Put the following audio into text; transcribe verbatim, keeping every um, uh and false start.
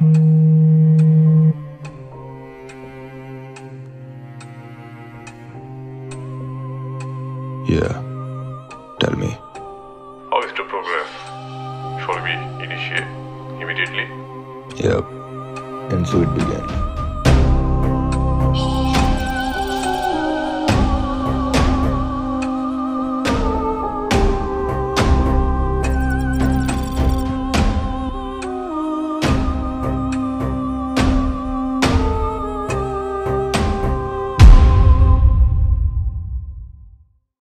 Yeah, tell me. How is the progress? Shall we initiate immediately? Yep, and so it began.